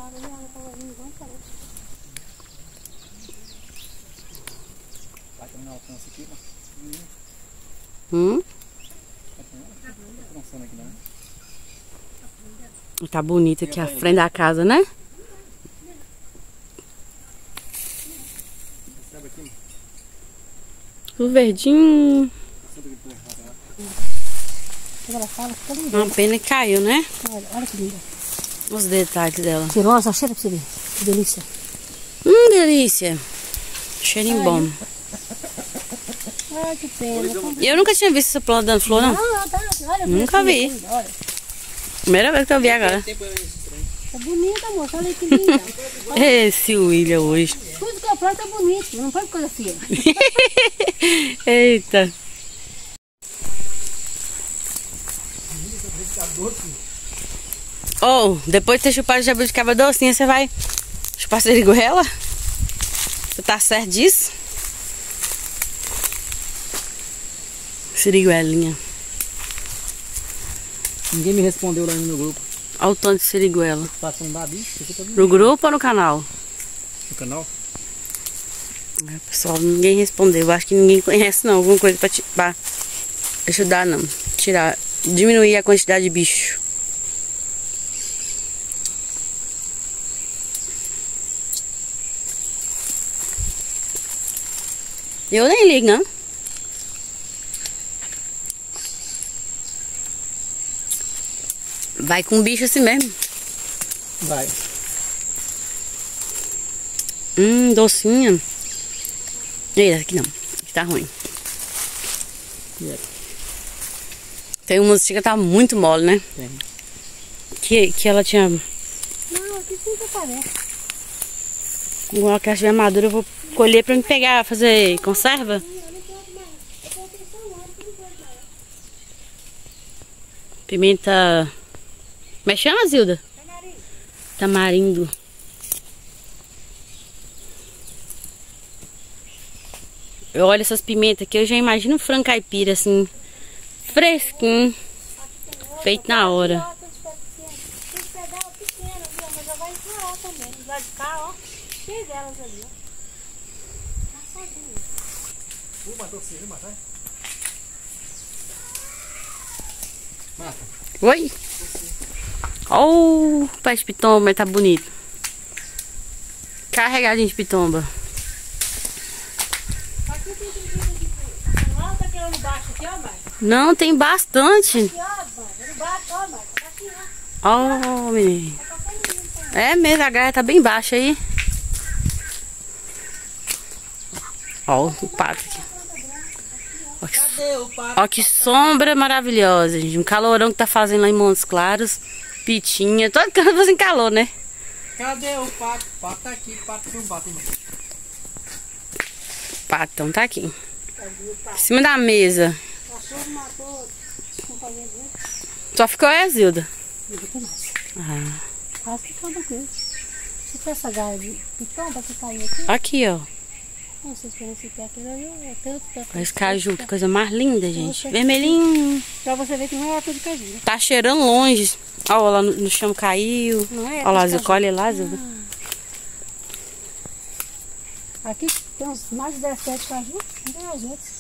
Vai terminar o alcance aqui, né? Tá bonito aqui a frente da casa, né? O verdinho. Uma pena que caiu, né? Olha que linda. Os detalhes dela. Cheirosa, cheira pra você ver. Que delícia. Delícia. Cheirinho bom. Ai, que pena. Eu nunca tinha visto essa planta dando flor, não. Olha, Nunca vi. Olha. Primeira vez que eu vi agora. Tá bonita, moça. Olha que linda. Esse William hoje. Tudo que eu planto é bonito. Não pode coisa feia. Eita. Depois de ter chupado jabuticaba docinha, você vai chupar siriguela? Você tá certo disso? Siriguelinha. Ninguém me respondeu lá no meu grupo. Olha o tanto de siriguela. Passando da bicha. No grupo ou no canal? No canal? Pessoal, ninguém respondeu. Acho que ninguém conhece não. Alguma coisa pra ajudar não. Tirar, diminuir a quantidade de bicho. Eu nem ligo, não. Vai com bicho assim mesmo. Vai. Docinha. Ei, aqui não. Aqui tá ruim. Tem uma que tá muito mole, né? Tem. Que ela tinha... Não, aqui sim que aparece. Igual que ela estiver madura, eu vou colher pra me pegar, fazer conserva. Pimenta... Como é que chama, Zilda? Tamarindo. Eu olho essas pimentas aqui, eu já imagino um frango caipira assim, fresquinho, feito na hora. Oi? Oh, o pé de pitomba, mas tá bonito. Carregadinho de pitomba. Não, tem bastante. Ó, menino. É mesmo, a garra tá bem baixa aí. Ó, o pato aqui. Ó, que sombra maravilhosa, gente. Um calorão que tá fazendo lá em Montes Claros. Pitinha, todo canto fazendo calor, né? Cadê o pato? O pato tá aqui, o pato não bate. Patão tá aqui. Em cima da mesa. Só ficou a Zilda. Quase que todo coisa. Se tem essa garra de pitomba que caiu aqui. Aqui, ó. Não sei se foi nesse pé aqui, eu tenho outro pé. Esse caju, que coisa mais linda, gente. Vermelhinho. Pra você ver que não é tudo caju, né? Tá cheirando longe. Ó, lá no chão caiu. Não é? Ó lá, Zilda, colhe lá, Zilda. Aqui tem uns mais de 17 caju, não tem as outras.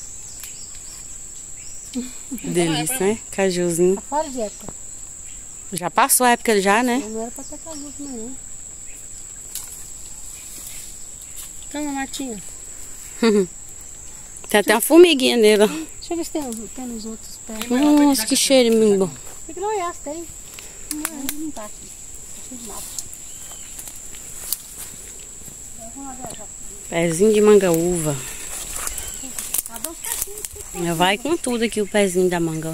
Delícia, né? Cajuzinho. Tá fora de época. Já passou a época já, né? Não era pra ter caju também, não. Toma, Martinha. Tem até uma formiguinha nele, ó. Deixa eu ver se tem nos outros pés. Nossa, que cheirinho bom. Tem que não olhar se tem. Não tá aqui. Tá cheio de nada. Pezinho de manga-uva. Vai com tudo aqui o pezinho da manga, ó.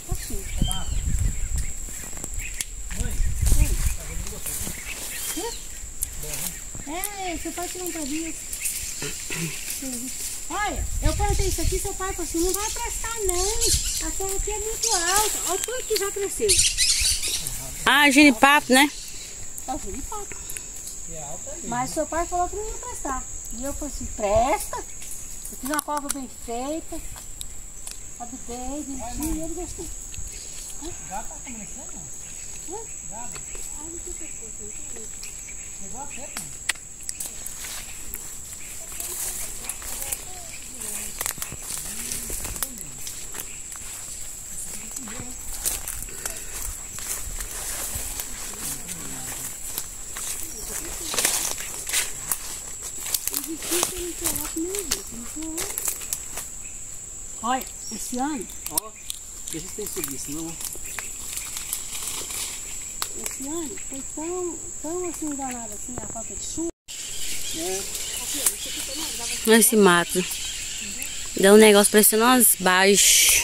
É, seu pai tirou um pezinho. Olha, eu plantei isso aqui, seu pai falou assim, não vai prestar não. A terra aqui é muito alta. Olha tudo que já cresceu. Ah, genipapo, né? É o genipapo. Mas seu pai falou que não ia prestar. E eu falei assim, presta. Eu fiz uma cova bem feita. Habitei, direitinho, e ele gostou. Já tá começando? Já? Ah, não tem pescoço, não tem. Olha, esse ano. Ó, deixa se tem subir, senão. Esse ano foi tão assim danado assim a falta de chuva. Olha esse mato. Dá um negócio parecendo umas baixas.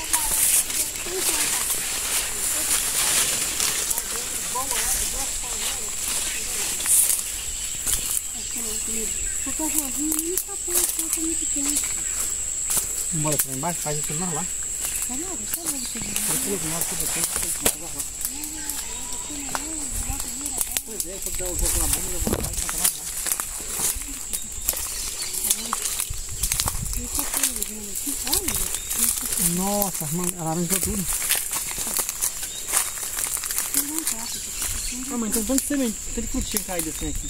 Bora pra lá embaixo, faz isso lá. Tá nada, só não Pois é, vou dar o jogo na bomba e eu vou lá e cantar lá. Nossa, a laranja tudo. Ah, mãe, então vamos semente. Tem que tinha caído assim aqui.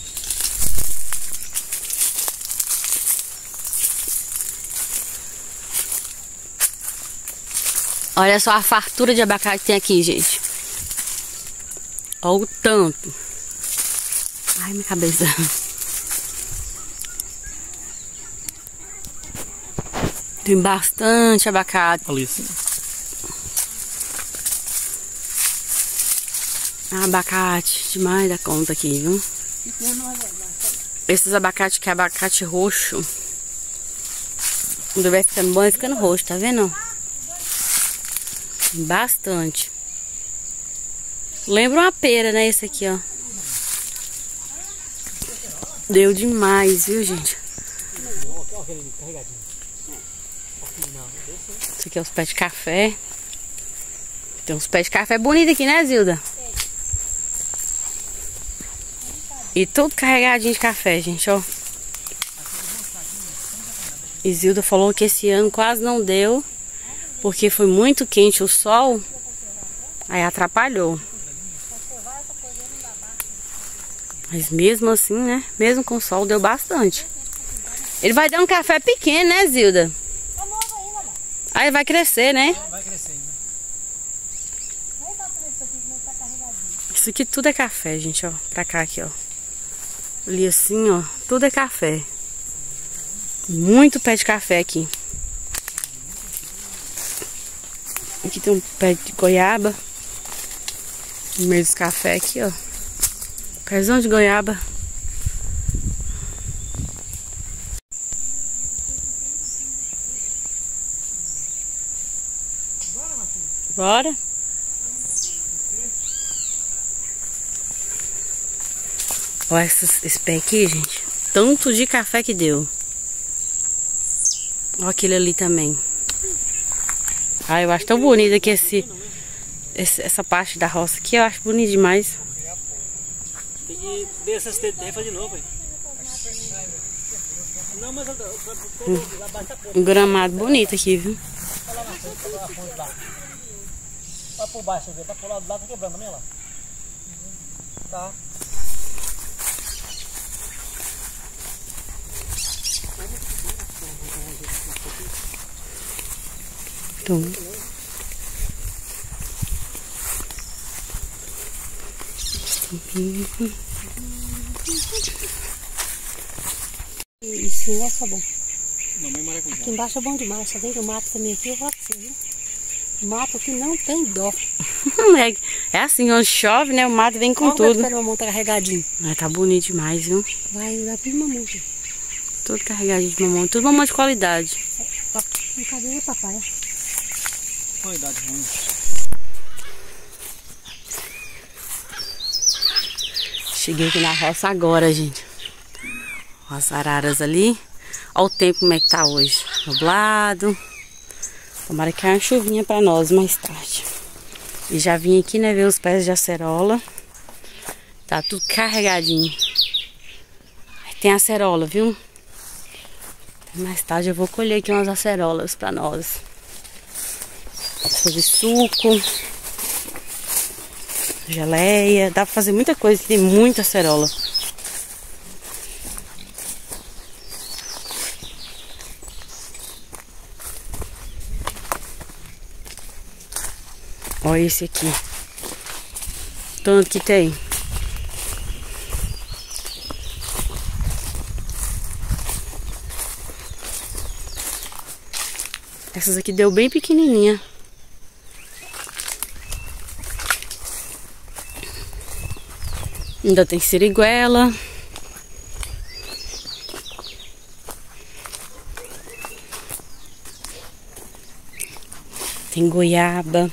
Olha só a fartura de abacate que tem aqui, gente. Olha o tanto. Ai, minha cabeça. Tem bastante abacate. Ali sim. Abacate demais da conta aqui, viu? Esses abacates que é abacate roxo. Quando vai ficando bom, vai ficando roxo, tá vendo? Bastante. Lembra uma pera, né? Esse aqui, ó. Deu demais, viu, gente? Esse aqui é os pés de café. Tem uns pés de café bonitos aqui, né, Zilda? E tudo carregadinho de café, gente, ó. E Zilda falou que esse ano quase não deu, porque foi muito quente o sol, aí atrapalhou. Mas mesmo assim, né? Mesmo com o sol, deu bastante. Ele vai dar um café pequeno, né, Zilda? Aí vai crescer, né? Vai crescer ainda. Isso aqui tudo é café, gente, ó. Pra cá aqui, ó. Ali assim, ó. Tudo é café. Muito pé de café aqui. Aqui tem um pé de goiaba. No meio dos café aqui, ó. Pezão de goiaba. Bora? Olha esse pé aqui, gente. Tanto de café que deu. Olha aquele ali também. Ah, eu acho tão bonito aqui essa parte da roça aqui. Eu acho bonito demais. Tem que descer essa terra de novo, velho. Não, mas Um gramado bonito aqui, viu? Vai por baixo, ver. Tá por lá do lado, tá quebrando também, lá. Tá. Então. Isso não é só bom. Mamãe maracujá. Aqui embaixo é bom demais. Só vem do mato também aqui, eu falo pra você, viu? O mato aqui não tem dó. É assim, onde chove, né? O mato vem com Olha tudo. o mamão tá carregadinho. Mas tá bonito demais, viu? Vai dar tudo mamão. Tudo carregadinho de mamão. Tudo mamão de qualidade. Cadê papai? Qualidade ruim. Cheguei aqui na roça agora, gente. Ó, as araras ali. Olha o tempo como é que tá hoje. Nublado. Tomara que caia uma chuvinha pra nós mais tarde. E já vim aqui, né, ver os pés de acerola. Tá tudo carregadinho. Aí tem acerola, viu? Mais tarde eu vou colher aqui umas acerolas pra nós. Fazer suco. Geleia. Dá pra fazer muita coisa, tem muita acerola. Olha esse aqui. Tanto que tem. Essas aqui deu bem pequenininha. Ainda tem siriguela. Tem goiaba.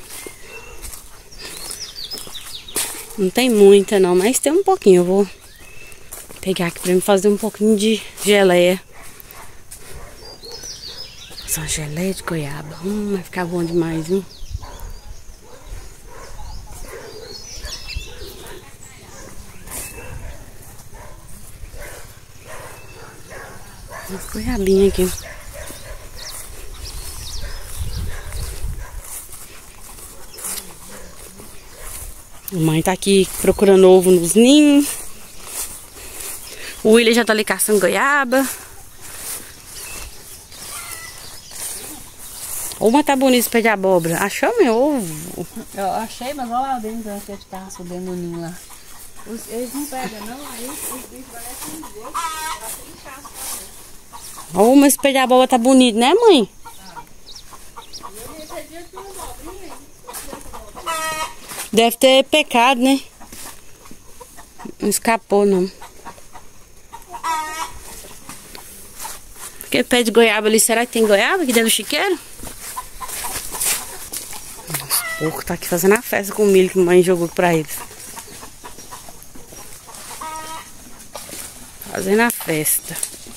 Não tem muita não, mas tem um pouquinho. Eu vou pegar aqui pra me fazer um pouquinho de geleia. Só geleia de goiaba. Vai ficar bom demais, viu? Uma goiabinha aqui. A mãe tá aqui procurando ovo nos ninhos. O William já tá ali caçando goiaba. Uma tá bonita esse pé de abóbora. Achou meu ovo? Eu achei, mas olha lá dentro que eles estavam subindo no ninho lá. Eles não pegam não, aí os bichos parecem um jeito. Ó, mas esse pé de abóbora tá bonito, né, mãe? Deve ter pecado, né? Não escapou, não. Aquele pé de goiaba ali, será que tem goiaba aqui dentro do chiqueiro? Os porcos tá aqui fazendo a festa com o milho que a mãe jogou pra eles. Fazendo a festa.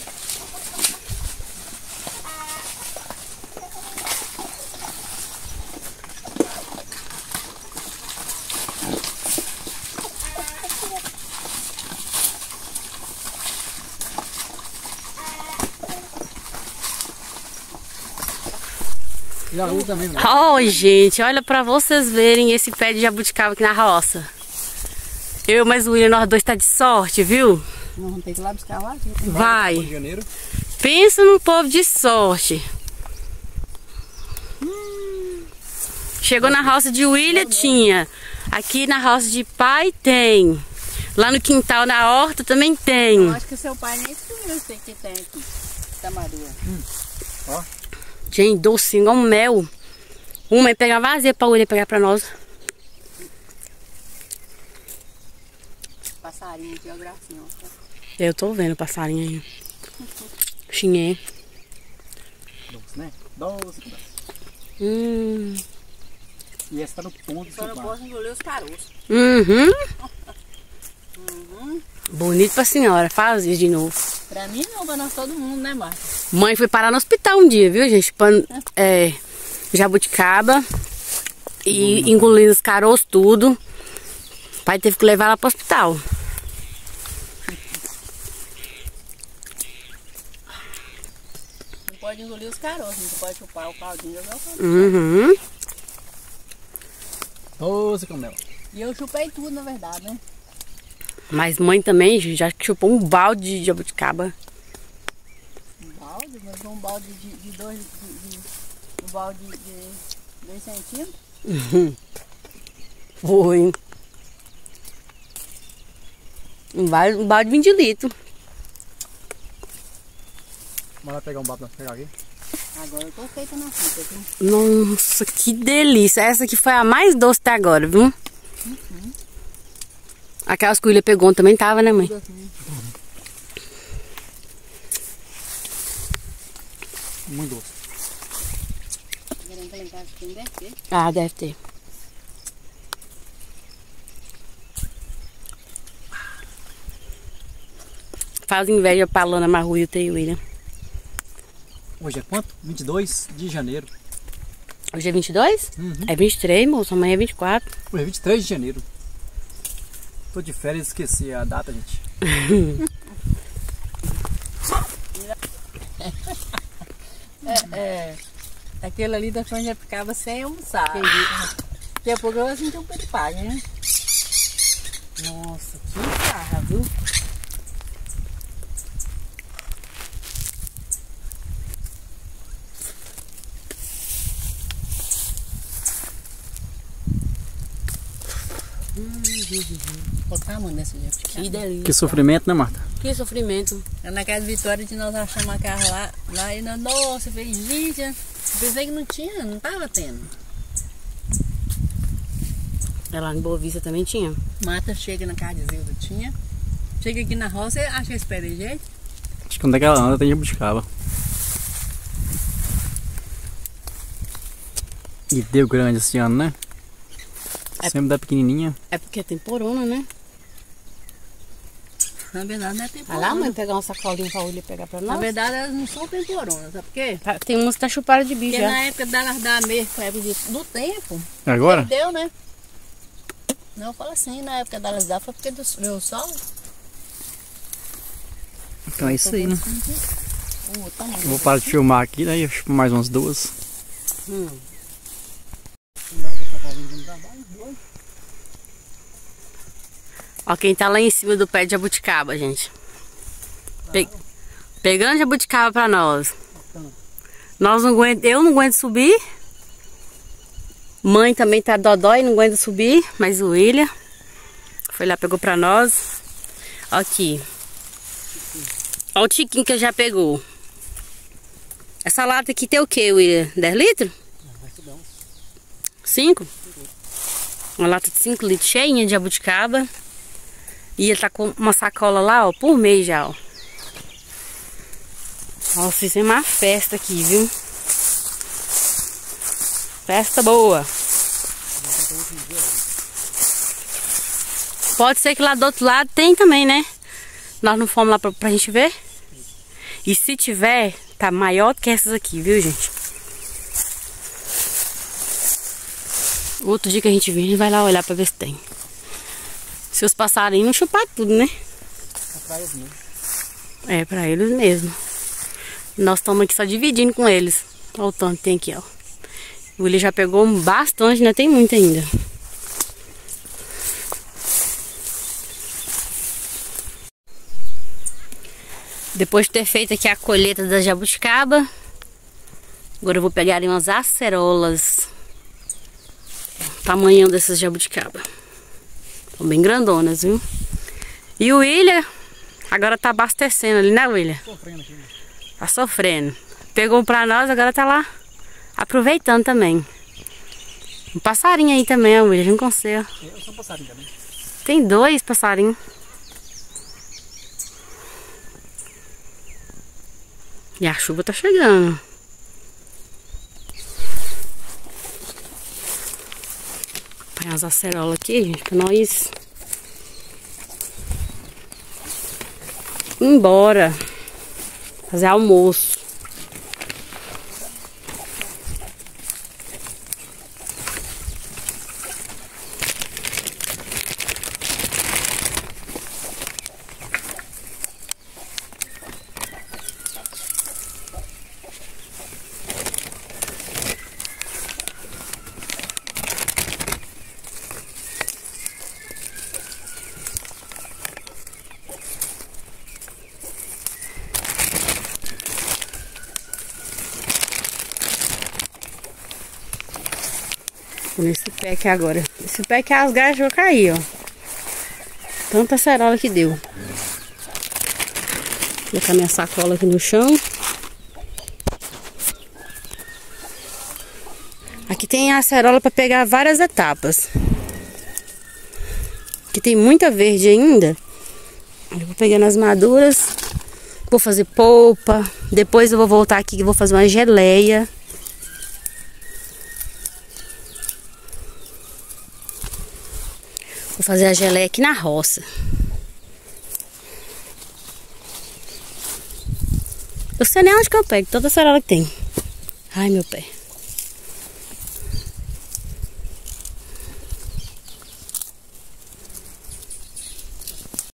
Ó, gente, olha pra vocês verem esse pé de jabuticaba aqui na roça. Eu mais o William, nós dois tá de sorte, viu? Nós vamos ter que ir lá buscar lá. Vai. Pensa num povo de sorte. Chegou na roça de William, tinha. Aqui na roça de pai tem. Lá no quintal, na horta, também tem. Eu acho que seu pai nem escolheu esse que tem aqui. Tamarua. Ó. Gente, docinho, igual mel. Uma é pegar vazia pra William pegar pra nós. Passarinho aqui, ó, gracinha. Eu tô vendo o passarinho aí. Xinhé. Doce, né? Doce. E essa tá no ponto do só não posso engolir os caroços. Uhum. Bonito pra senhora. Faz isso de novo. Pra mim não, pra nós todo mundo, né, Marta? Mãe foi parar no hospital um dia, viu, gente? Jabuticaba. E engolindo os caroços, tudo. O pai teve que levar ela pro hospital. Não pode engolir os caroços, não pode chupar o caldinho e jogar o caldinho. Uhum. Doce com mel. E eu chupei tudo, na verdade, né? Mas mãe também já chupou um balde de jabuticaba. Um balde? Mas um balde de 2 um balde de 2 centímetros? Uhum. Foi. Um balde de 20 litros. Bora pegar um balde pra pegar aqui. Agora eu tô feita na fita, viu? Nossa, que delícia. Essa aqui foi a mais doce até agora, viu? Aquelas que o William pegou também tava, né, mãe? Muito doce. Ah, deve ter. Faz inveja pra Lana Marru e o Tio William. Hoje é quanto? 22 de janeiro. Hoje é 22? Uhum. É 23, moço. Amanhã é 24. Hoje é 23 de janeiro. Tô de férias e esqueci a data, gente. Aquele ali da frente já ficava sem almoçar. Daqui a pouco eu vou sentir um peripário, né? Nossa, que farra, viu? Botar a mão nesse jeito. Que delícia. Que sofrimento, né, Marta? Que sofrimento. Na casa de Vitória, nós achamos a carro lá e nós, nossa, fez gente. Pensei que não tinha, não tava tendo. Lá em Boa Vista também tinha. Marta chega na casa de Zilda, tinha. Chega aqui na roça, acha que espera jeito. Acho que onde é que ela anda tem jabuticaba. E deu grande esse ano, né? Sempre dá pequenininha. É porque é temporona, né? Na verdade não é Vai temporona. lá, mãe, pegar uma sacolinha pra William pegar pra Na nós. verdade elas não são temporonas, sabe por quê? Tem umas que tá chupadas de bicho Porque já. na época delas dar mesmo, na época do tempo, Agora? deu, né? Não, eu falo assim, na época delas dar foi porque deu sol. Então é isso aí, né? Tá bom. Vou parar de filmar aqui, daí eu chupo mais umas duas. Ó quem tá lá em cima do pé de jabuticaba, gente. Pegando jabuticaba pra nós. Eu não aguento subir. Mãe também tá dodói, não aguenta subir. Mas o William foi lá, pegou pra nós. Ó aqui. Ó o tiquinho que já pegou. Essa lata aqui tem o que, William? 10 litros? 5? Uma lata de 5 litros cheinha de jabuticaba. E ele tá com uma sacola lá, ó, por mês já, ó. Nossa, isso é uma festa aqui, viu? Festa boa. Pode ser que lá do outro lado tem também, né? Nós não fomos lá pra gente ver. E se tiver, tá maior do que essas aqui, viu, gente? Outro dia que a gente vir, a gente vai lá olhar pra ver se tem. Se os passarinhos não chupar tudo, né? É pra eles mesmo. Nós estamos aqui só dividindo com eles. Olha o tanto que tem aqui, ó. O William já pegou bastante, né? Tem muito ainda. Depois de ter feito aqui a colheita da jabuticaba, agora eu vou pegar ali umas acerolas. Tamanhão dessas jabuticaba. Estão bem grandonas, viu? E o William agora tá abastecendo ali, né, William? Sofrendo aqui, né? Tá sofrendo. Pegou pra nós, agora tá lá aproveitando também. Um passarinho aí também, ó, William, com você. Eu sou um passarinho também. Tem 2 passarinhos. E a chuva tá chegando. Põe as acerolas aqui, gente, pra nós ir embora. Fazer almoço. Nesse pé aqui agora. Esse pé que as garras vão cair, ó. Tanta acerola que deu. Vou colocar minha sacola aqui no chão. Aqui tem a acerola para pegar várias etapas. Aqui tem muita verde ainda. Eu vou pegando as maduras. Vou fazer polpa. Depois eu vou voltar aqui que vou fazer uma geleia. Vou fazer a geleia aqui na roça. Eu sei nem onde que eu pego, toda acerola que tem. Ai, meu pé.